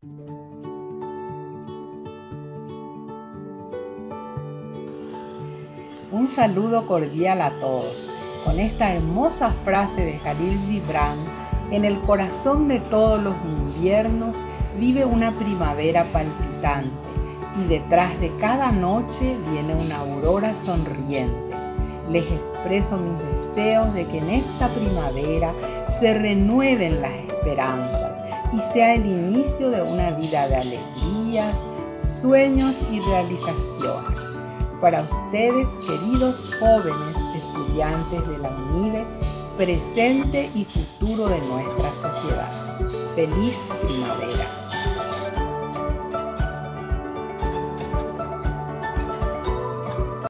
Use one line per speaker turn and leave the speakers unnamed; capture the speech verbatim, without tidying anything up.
Un saludo cordial a todos. Con esta hermosa frase de Jalil Gibran, en el corazón de todos los inviernos vive una primavera palpitante y detrás de cada noche viene una aurora sonriente. Les expreso mis deseos de que en esta primavera se renueven las esperanzas y sea el inicio de una vida de alegrías, sueños y realizaciones. Para ustedes, queridos jóvenes estudiantes de la UNIBE, presente y futuro de nuestra sociedad. ¡Feliz primavera!